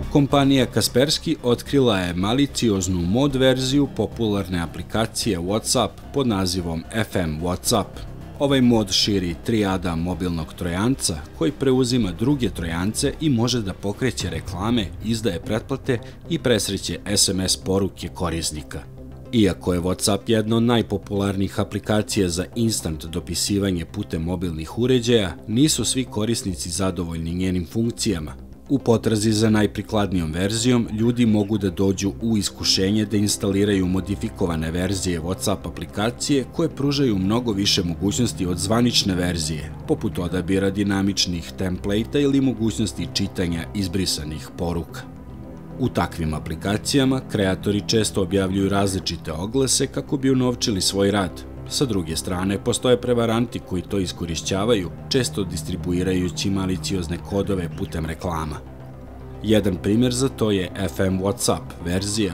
Kompanija Kaspersky otkrila je malicioznu mod verziju popularne aplikacije WhatsApp pod nazivom FM WhatsApp. Ovaj mod širi trijada mobilnog trojanca koji preuzima druge trojance i može da pokreće reklame, izdaje pretplate i presreće SMS poruke korisnika. Iako je WhatsApp jedna od najpopularnijih aplikacija za instant dopisivanje putem mobilnih uređaja, nisu svi korisnici zadovoljni njenim funkcijama. U potrazi za najprikladnijom verzijom, ljudi mogu da dođu u iskušenje da instaliraju modifikovane verzije WhatsApp aplikacije koje pružaju mnogo više mogućnosti od zvanične verzije, poput odabira dinamičnih templejta ili mogućnosti čitanja izbrisanih poruka. U takvim aplikacijama kreatori često objavljuju različite oglase kako bi unovčili svoj rad. Sa druge strane, postoje prevaranti koji to iskorišćavaju, često distribuirajući maliciozne kodove putem reklama. Jedan primjer za to je FM WhatsApp verzija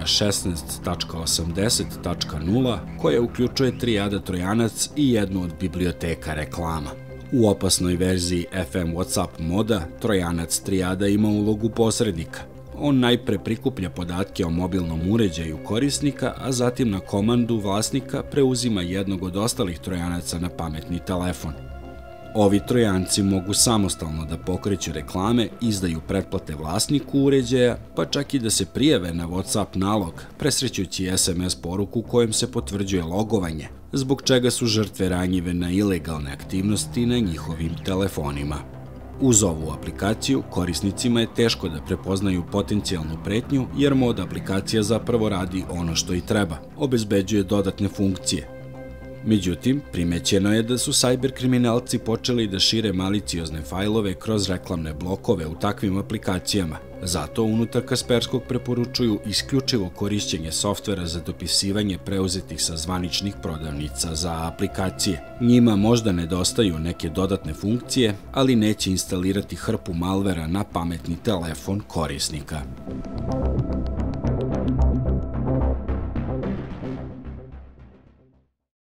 16.80.0 koja uključuje trijada trojanac i jednu od biblioteka reklama. U opasnoj verziji FM WhatsApp moda, trojanac trijada ima ulogu posrednika. On najpre prikuplja podatke o mobilnom uređaju korisnika, a zatim na komandu vlasnika preuzima jednog od ostalih trojanaca na pametni telefon. Ovi trojanci mogu samostalno da pokreću reklame, izdaju pretplate vlasniku uređaja, pa čak i da se prijave na WhatsApp nalog, presrećući SMS poruku kojom se potvrđuje logovanje, zbog čega su žrtve ranjive na ilegalne aktivnosti na njihovim telefonima. Uz ovu aplikaciju, korisnicima je teško da prepoznaju potencijalnu pretnju jer mod aplikacija zapravo radi ono što i treba, obezbeđuje dodatne funkcije. Međutim, primećeno je da su sajber-kriminalci počeli da šire maliciozne fajlove kroz reklamne blokove u takvim aplikacijama. Zato unutar Kasperskog preporučuju isključivo korišćenje softvera za dopisivanje preuzetih sa zvaničnih prodavnica za aplikacije. Njima možda nedostaju neke dodatne funkcije, ali neće instalirati hrpu malvera na pametni telefon korisnika.